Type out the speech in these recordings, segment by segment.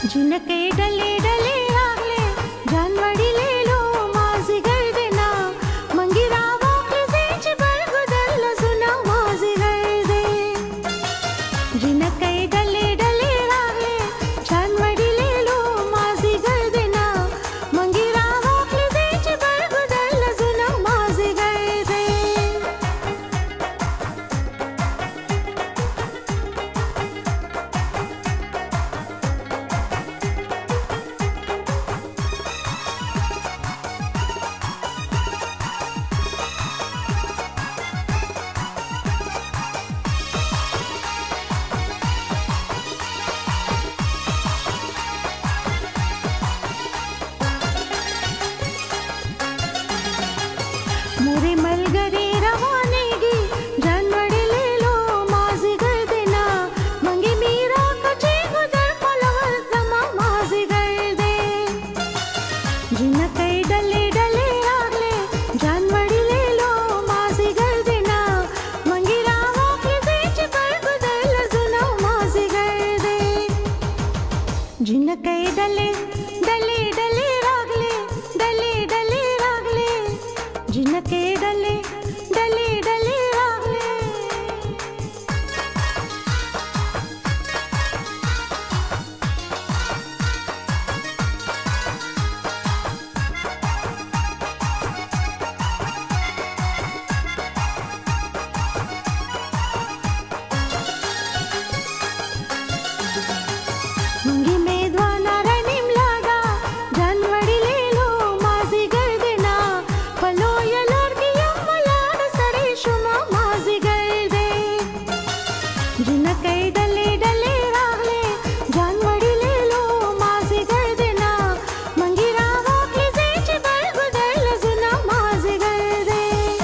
जिनके डले डले रागले जानवड़ी ले लो माजी कर देना मंगिरा वाके सेच बरगुदल सुना माजी कर दे जिनके डले डले रागले जानवड़ी ले लो माजी कर देना मंगिरा वाके सेच बरगुदल सुना माजी कर दे मोरे मलगरे रवानेगी जानवड़ी ले लो माजी कर देना मंगे मीरा कचे गुदर पलवर जमा माजी कर दे जिनके डले डले रागले जानवड़ी ले लो माजी कर देना मंगिरा वाके सेच पर गुदर सुना माजी कर दे जिनके डले डले डले रागले डले डले रागले जिनके डले डले डले रागले मंगी में द्वाना रनिम लागा जानवड़ी ले लो माजी कर देना पलो यलोर की यमलाड़ सड़े शुमा माजी कर दे जिनके डले डले रागले जानवड़ी ले लो माजी कर देना मंगिरा वाके सेच बरगुदल सुना माजी कर दे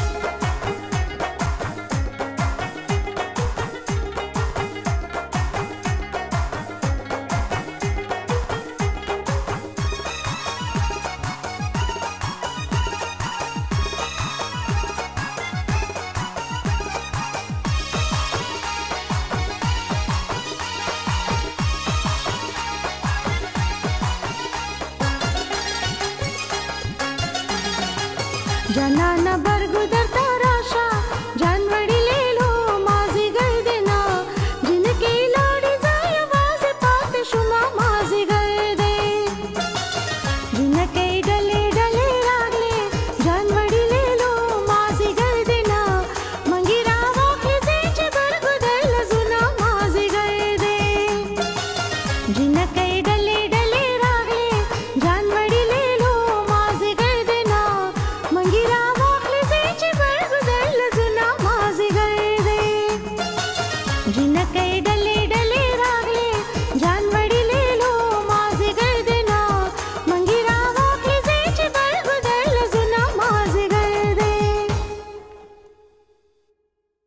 जनाना बरगुदर तराशा जानवड़ी ले लो माजी कर देना जिनके लाड़ी जाय आवाज पाते शुमा माजी कर दे जिनके डले डले रागले जानवड़ी ले लो माजी कर देना मंगिरा वाके सेच बरगुदल सुना माजी कर दे जिनके डले डले रागले जानवड़ी ले लो माजी कर देना मंगिरा वाके सेच बरगुदल सुना माजी कर दे जिनके